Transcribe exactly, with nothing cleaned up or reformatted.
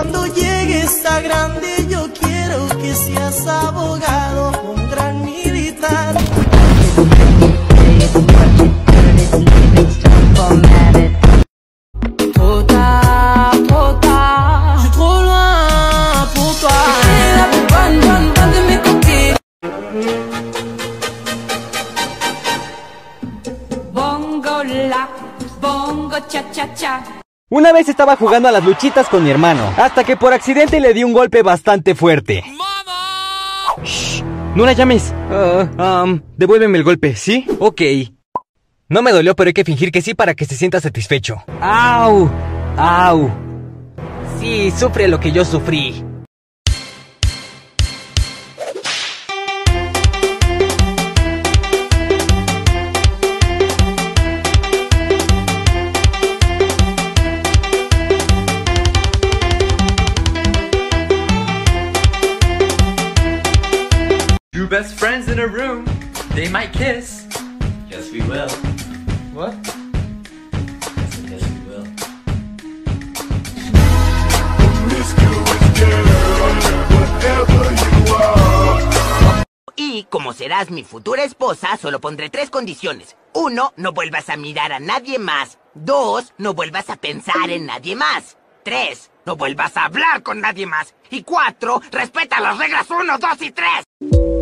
Cuando llegues a grande yo quiero que seas abogado, un gran militar. Puta, puta, je suis trop loin pour toi. La plus bonne, bonne, bonne de mes cookies. Bongo la, bongo cha cha cha. Una vez estaba jugando a las luchitas con mi hermano, hasta que por accidente le di un golpe bastante fuerte. ¡Mamá! Shh, no la llames. Uh, um, devuélveme el golpe, ¿sí? Ok. No me dolió, pero hay que fingir que sí para que se sienta satisfecho. ¡Au! ¡Au! Sí, sufre lo que yo sufrí. Two best friends in a room, they might kiss. Yes, we will. What? Yes, we will. Y como serás mi futura esposa, solo pondré tres condiciones. Uno, no vuelvas a mirar a nadie más. Dos, no vuelvas a pensar en nadie más. Tres, no vuelvas a hablar con nadie más. Y cuatro, respeta las reglas uno, dos y tres.